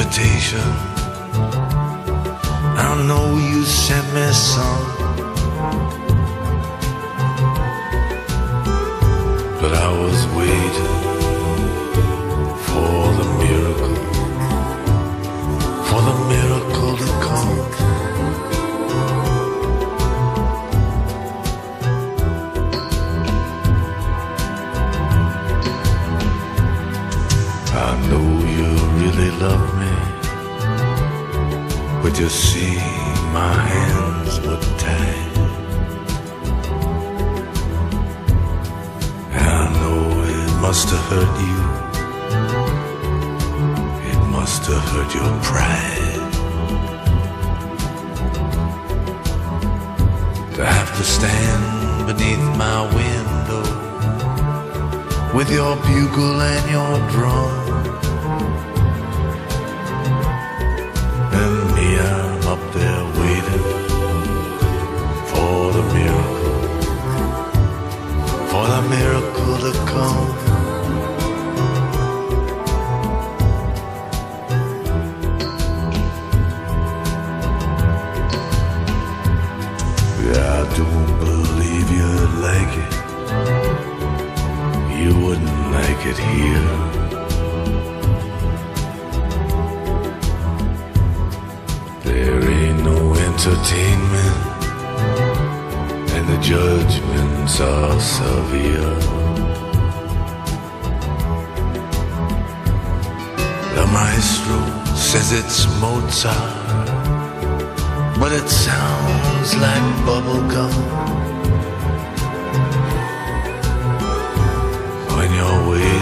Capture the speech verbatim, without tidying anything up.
invitation. I know you sent me some, but I was waiting for the miracle, for the miracle to come. I know you really love me, but you see my hands were tied. I know it must have hurt you, it must have hurt your pride, to have to stand beneath my window with your bugle and your drum. And me, I'm up there waiting for the miracle, for the miracle to come. Yeah, I don't believe you'd like it. You wouldn't like it here. There ain't no entertainment, and the judgments are severe. The maestro says it's Mozart, but it sounds like bubblegum. When you're waiting